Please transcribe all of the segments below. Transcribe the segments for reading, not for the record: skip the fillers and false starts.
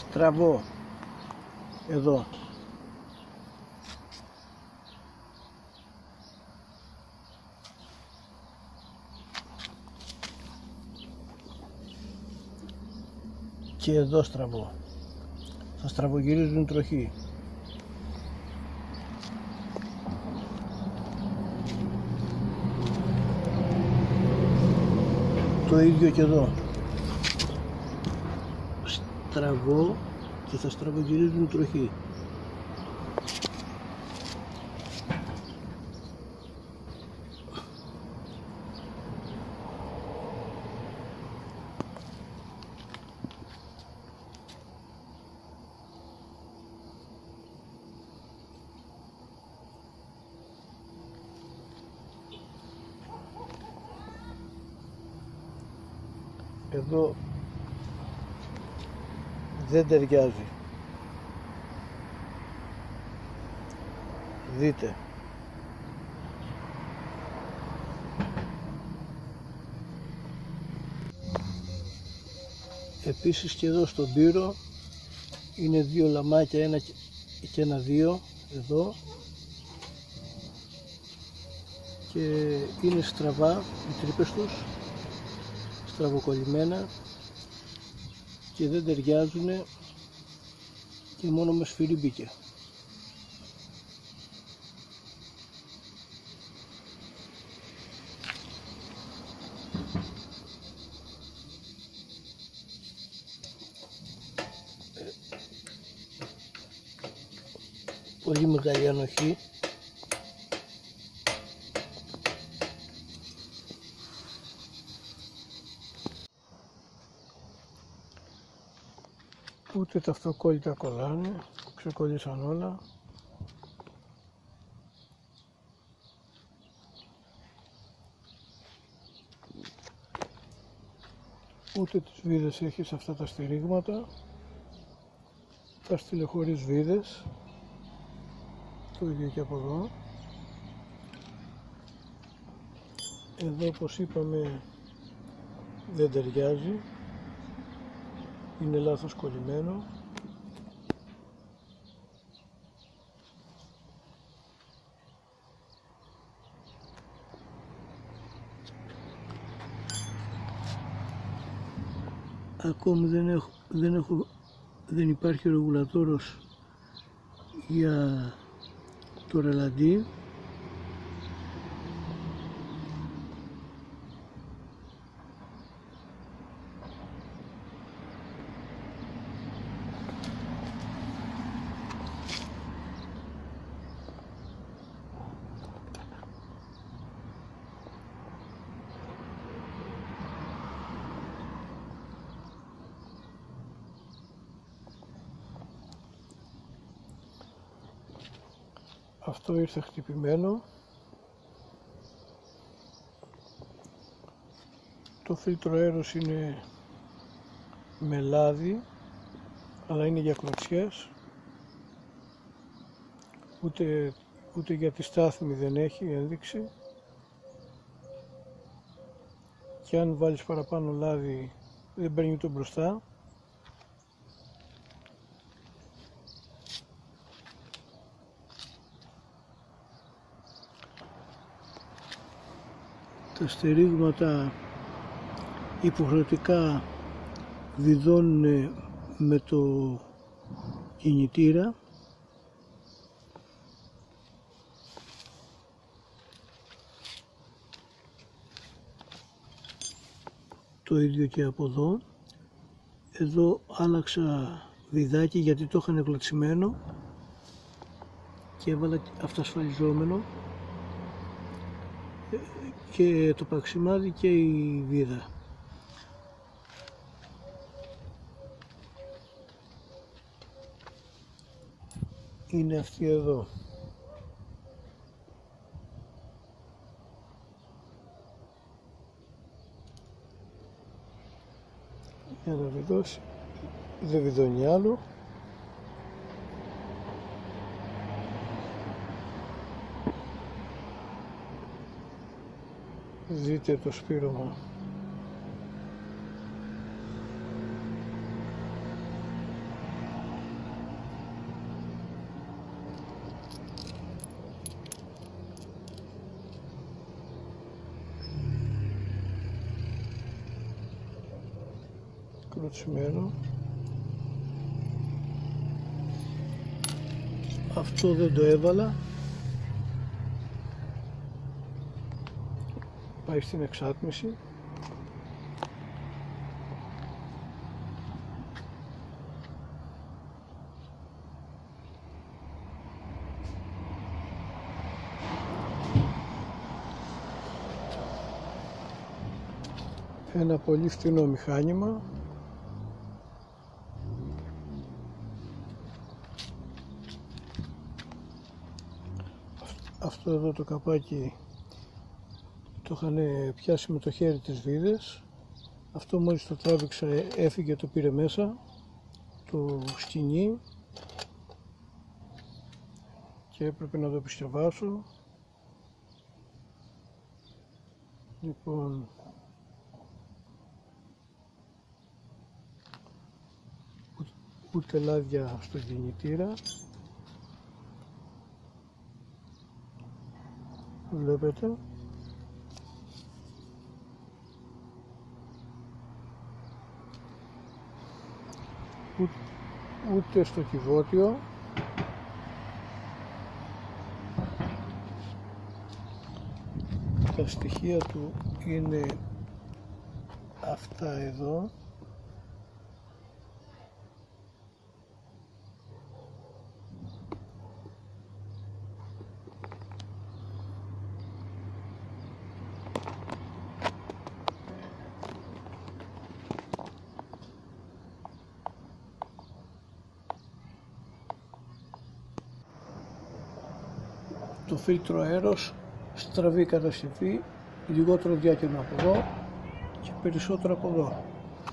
στραβό εδώ. Και εδώ στραβό. Θα στραβογυρίζουν τροχή. Το ίδιο και εδώ. Στραβό και θα στραβογυρίζουν τροχή. Εδώ δεν ταιριάζει. Δείτε. Επίσης και εδώ στον πύρο είναι δύο λαμάκια, ένα και ένα δύο εδώ, και είναι στραβά οι τρύπες τους, στραβοκολλημένα, και δεν ταιριάζουν και μόνο με σφυρί μπήκε. Πολύ μεγάλη ανοχή. Ούτε τα αυτοκόλλητα κολλάνε, ξεκολλήσαν όλα. Ούτε τις βίδες έχει σε αυτά τα στηρίγματα. Τα στείλε χωρίς βίδες. Το ίδιο και από εδώ. Εδώ, όπως είπαμε, δεν ταιριάζει. Είναι λάθος κολλημένο. Ακόμη δεν υπάρχει ρεγουλατόρος για το ρελαντί. Αυτό ήρθε χτυπημένο. Το φίλτρο αέρος είναι με λάδι, αλλά είναι για κλωτσιές. Ούτε για τη στάθμη δεν έχει ένδειξη. Και αν βάλεις παραπάνω λάδι δεν παίρνει το μπροστά. Τα στηρίγματα υποχρεωτικά βιδώνουν με το κινητήρα. Το ίδιο και από εδώ. Εδώ άλλαξα βιδάκι γιατί το είχαν κλωτσιμένο και έβαλα αυτασφαλιζόμενο, και το παξιμάδι και η βίδα. Είναι αυτή εδώ. Για να βιδώσει, δεν βιδώνει άλλο. Δείτε το σπήρωμα. κλωτσιμένο. Αυτό δεν το έβαλα, πάει στην εξάτμιση. Ένα πολύ φθηνό μηχάνημα. Αυτό εδώ το καπάκι το είχαν πιάσει με το χέρι τις βίδες. Αυτό μόλις το τράβηξα έφυγε, το πήρε μέσα το σκοινί και έπρεπε να το επισκευάσω. Λοιπόν, ούτε λάδια στο κινητήρα, βλέπετε. Ούτε στο κυβότιο. Τα στοιχεία του είναι αυτά εδώ. Το φίλτρο αέρος, στραβή κατασκευή, λιγότερο διάκαινο από εδώ και περισσότερο από εδώ.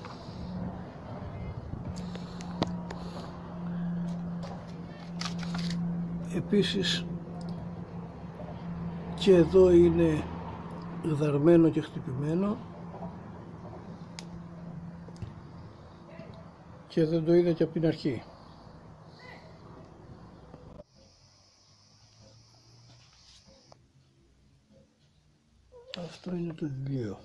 Επίσης και εδώ είναι γδαρμένο και χτυπημένο και δεν το είδα και από την αρχή. Αυτό είναι το βιβλίο.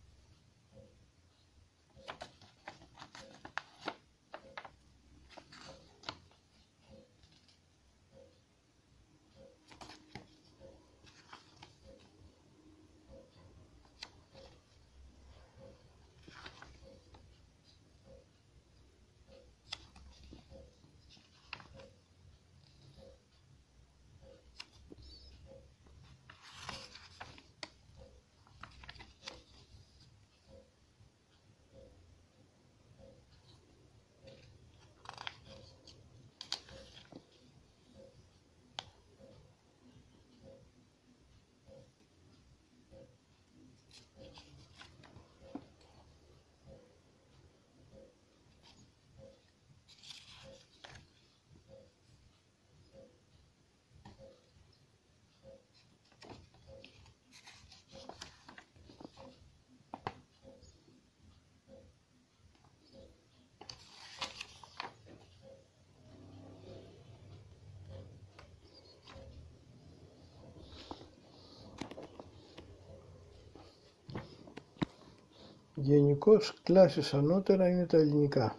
Γενικώς κλάσεις ανώτερα είναι τα ελληνικά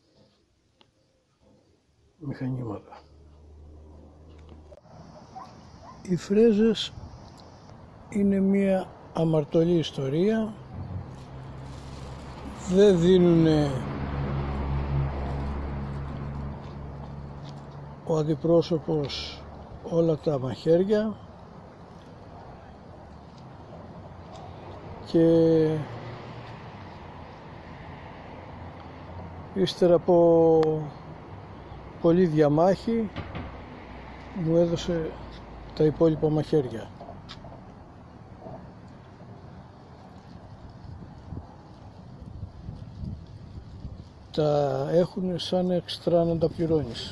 μηχανήματα. Οι φρέζες είναι μια αμαρτωλή ιστορία, δεν δίνουν ο αντιπρόσωπος όλα τα μαχαίρια και ύστερα από πολλή διαμάχη μου έδωσε τα υπόλοιπα μαχαίρια. Τα έχουν σαν εξτρά να τα πληρώνεις.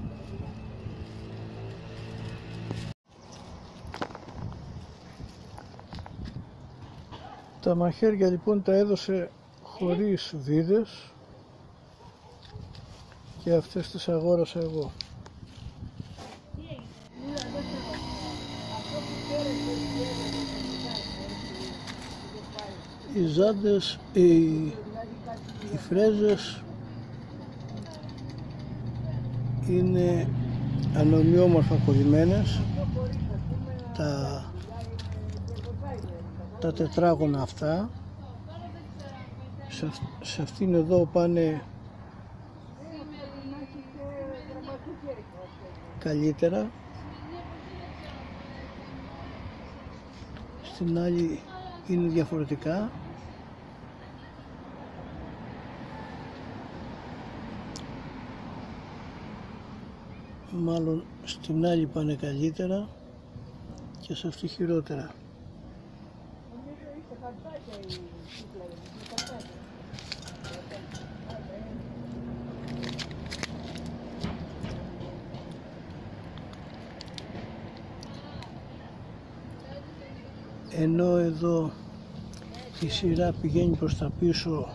Τα μαχαίρια λοιπόν τα έδωσε χωρίς βίδες και αυτές τις αγόρασα εγώ. Οι ζάντες, οι Οι φρέζες είναι ανομοιόμορφα κολλημένες, τα τετράγωνα αυτά. Σε αυτήν εδώ πάνε καλύτερα, στην άλλη είναι διαφορετικά. Μάλλον στην άλλη πάνε καλύτερα και σε αυτή χειρότερα. Ενώ εδώ η σειρά πηγαίνει προς τα πίσω,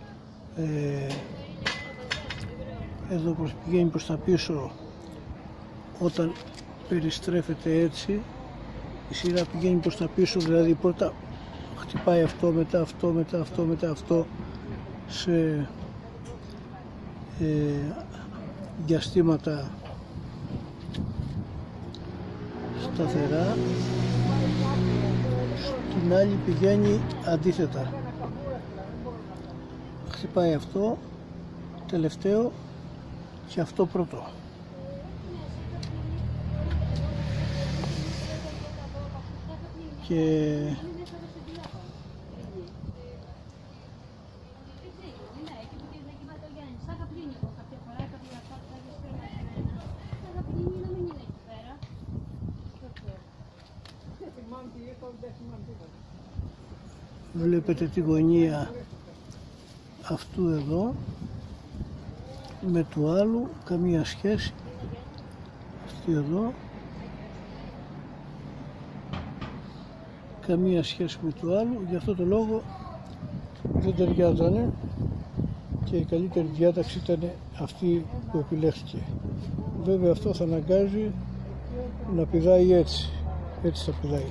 πηγαίνει προς τα πίσω όταν περιστρέφεται έτσι, η σειρά πηγαίνει προς τα πίσω, δηλαδή πρώτα χτυπάει αυτό, μετά αυτό, μετά αυτό, μετά αυτό, σε διαστήματα σταθερά. Στην άλλη πηγαίνει αντίθετα, χτυπάει αυτό τελευταίο και αυτό πρώτο. Και βλέπετε τη γωνία αυτού εδώ με του άλλου, καμία σχέση. Αυτή εδώ καμία σχέση με του άλλου, γι' αυτό το λόγο δεν ταιριάζανε και η καλύτερη διάταξη ήταν αυτή που επιλέχθηκε. Βέβαια αυτό θα αναγκάζει να πηδάει έτσι θα πηδάει.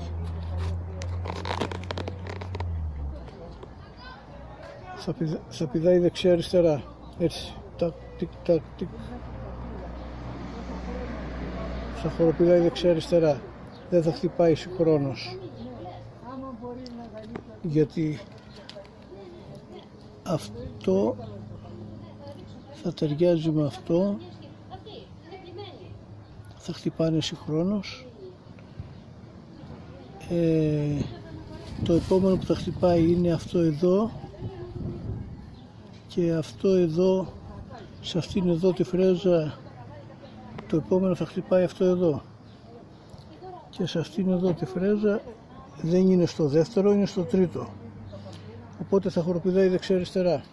Θα πηδάει δεξιά αριστερά, έτσι, τακ, τικ, τακ, τικ. Θα χοροπηδάει δεξιά αριστερά, δεν θα χτυπάει συγχρόνως, γιατί αυτό θα ταιριάζει με αυτό, θα χτυπάνε συγχρόνως. Το επόμενο που θα χτυπάει είναι αυτό εδώ και αυτό εδώ, σε αυτήν εδώ τη φρέζα το επόμενο θα χτυπάει αυτό εδώ και σε αυτήν εδώ τη φρέζα δεν είναι στο δεύτερο, είναι στο τρίτο, οπότε θα χοροπηδάει δεξιά αριστερά.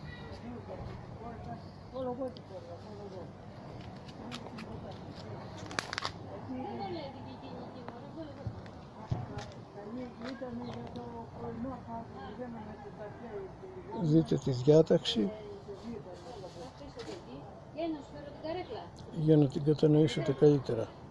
Δείτε τη διάταξη για να την κατανοήσετε καλύτερα.